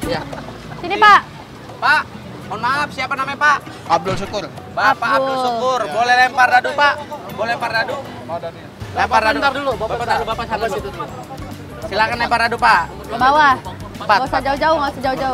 Iya. Sini Pak. Pak, mohon maaf, siapa namanya Pak? Abdul Syukur. Bapak Abdul Syukur. Ya. Boleh lempar dadu Pak? Boleh lempar dadu? Mau dadu. Lempar dadu. Bentar dulu, Bapak dulu, Bapak sana situ dulu. Silakan lempar dadu Pak. Ke bawah. Empat. Nggak usah jauh-jauh, nggak usah jauh-jauh.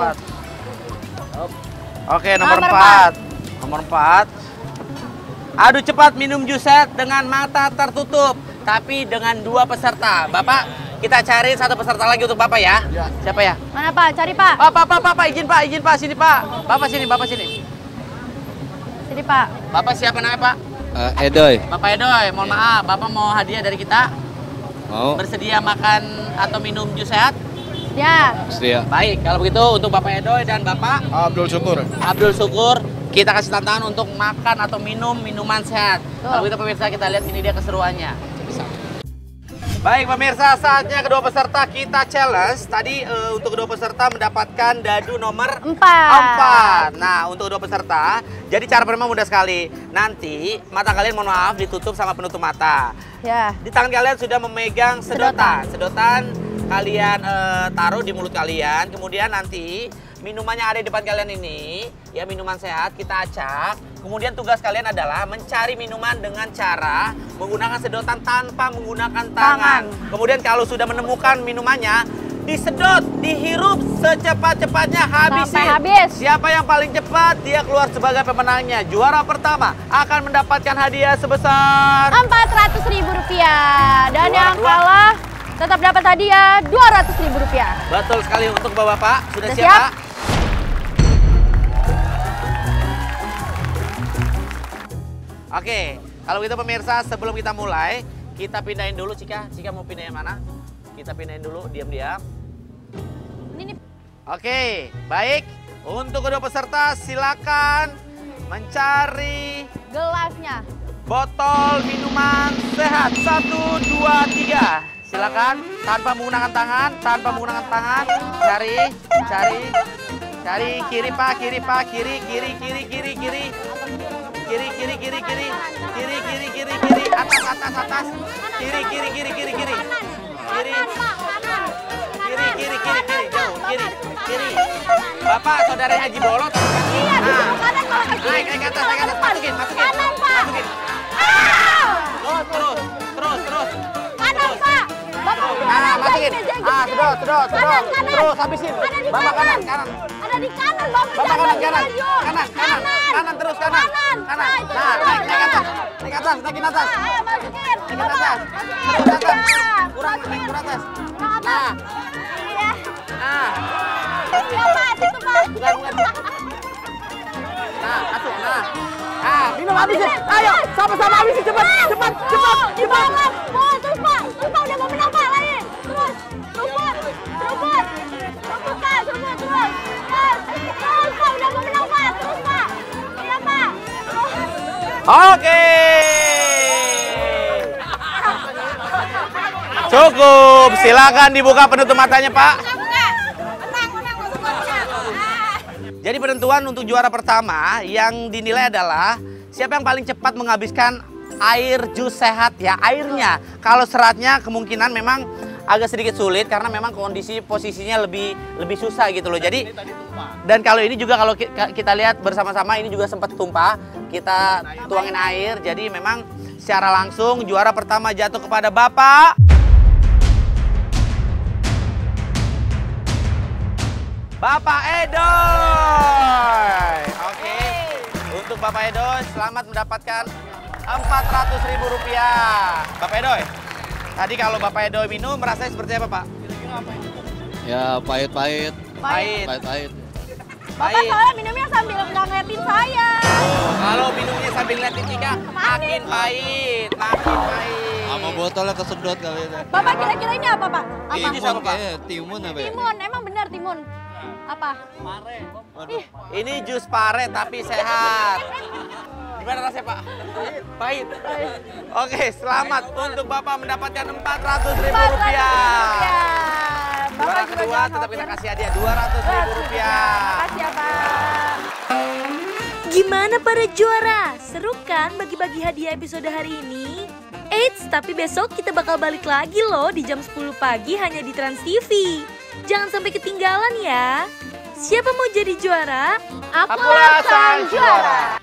Oke, nomor Nomor 4. Nomor 4. Adu cepat minum jus sehat dengan mata tertutup, tapi dengan 2 peserta. Bapak, kita cari 1 peserta lagi untuk Bapak ya. Ya. Siapa ya? Mana Pak? Cari Pak. Pak, izin Pak, sini Pak. Bapak sini. Sini Pak. Bapak siapa namanya Pak? Edoy. Bapak Edoy, mohon maaf, Bapak mau hadiah dari kita? Mau? Bersedia makan atau minum jus sehat? Ya. Setia. Baik, kalau begitu untuk Bapak Edoy dan Bapak Abdul Syukur. Abdul Syukur, kita kasih tantangan untuk makan atau minum minuman sehat. Kalau begitu pemirsa, kita lihat ini dia keseruannya. Baik pemirsa, saatnya kedua peserta kita challenge. Tadi untuk kedua peserta mendapatkan dadu nomor 4. Nah, untuk kedua peserta, jadi cara bermain mudah sekali. Nanti mata kalian mohon maaf ditutup sama penutup mata. Ya. Di tangan kalian sudah memegang sedotan. Sedotan kalian taruh di mulut kalian. Kemudian nanti minumannya ada di depan kalian ini, ya minuman sehat kita acak. Kemudian tugas kalian adalah mencari minuman dengan cara menggunakan sedotan tanpa menggunakan tangan. Kemudian kalau sudah menemukan minumannya, disedot, dihirup secepat-cepatnya, habisin. Sampai habis. Siapa yang paling cepat, dia keluar sebagai pemenangnya. Juara pertama akan mendapatkan hadiah sebesar Rp400.000. Dan Juara yang kedua. kalah tetap dapat hadiah Rp200.000. Betul sekali untuk Bapak. Sudah Sudah siap, siap? Pak? Oke, kalau gitu pemirsa, sebelum kita mulai, kita pindahin dulu Cika. Cika mau pindahin mana? Kita pindahin dulu, diam-diam. Ini Oke, baik. Untuk kedua peserta, silakan mencari gelasnya. botol minuman sehat. 1, 2, 3. Silakan tanpa menggunakan tangan, cari kiri Pak, kiri, atas, kiri, jauh, kiri. Bapak saudara Haji Bolot. Nah, naik ke atas, masukin. Terus. Kanan Pak. Bapak Nah, masukin. Sedot. Kanan. Terus habisin. Ada di Bapak kanan. kanan. Ada di kanan Bapak. Bapak jangan kanan. maju. Kanan terus kanan. Nah, itu Nah, terus. naik atas. Naikin atas. Ayo masukin. Naikin Bapak, atas. masukin. Terus atas. Ya, Kurang masukin. naik atas. Nah. Iya. Nah. Ya Pak, situ Pak. Bukan. Nah, masuk. Nah, minum habisin. Ayo, sama-sama habisin cepat. Di bawah. Terus Pak. Terus Pak udah mau menang Pak. Lain. Terus. Seruput. Pak. Seruput. Terus. Terus Pak udah mau menang Pak. Terus Pak. Iya Pak. Oke. Cukup. Silakan dibuka penutup matanya, Pak. Jadi penentuan untuk juara pertama yang dinilai adalah siapa yang paling cepat menghabiskan air jus sehat ya, airnya. Kalau seratnya kemungkinan memang agak sedikit sulit karena memang kondisi posisinya lebih susah gitu loh. Jadi dan kalau ini juga kalau kita lihat bersama-sama ini juga sempat tumpah. Kita tuangin air. Jadi memang secara langsung juara pertama jatuh kepada Bapak Edoy. Oke. Untuk Bapak Edoy selamat mendapatkan Rp400.000. Bapak Edoy. Tadi kalau Bapak Edoy minum rasanya seperti apa, Pak? Ya pahit-pahit. Pahit. Bapak soalnya minumnya sambil ngeliatin saya. Oh, kalau minumnya sambil ngeliatin Cika, makin pahit. Sama botolnya kesedot kali ini. Bapak kira-kira ini apa Pak? Apa? Ini siapa, Pak? Timun apa ya? Timun, emang benar timun. Apa? Ini jus pare tapi sehat. Gimana rasanya, Pak? Pahit. Oke, selamat untuk Bapak mendapatkan Rp400.000. Juara kedua tetap kita kasih hadiah Rp200.000. Makasih ya Pak. Gimana para juara? Seru kan bagi-bagi hadiah episode hari ini? Eits, tapi besok kita bakal balik lagi loh di jam 10 pagi hanya di Trans TV. Jangan sampai ketinggalan ya. Siapa mau jadi juara? Akulah sang juara.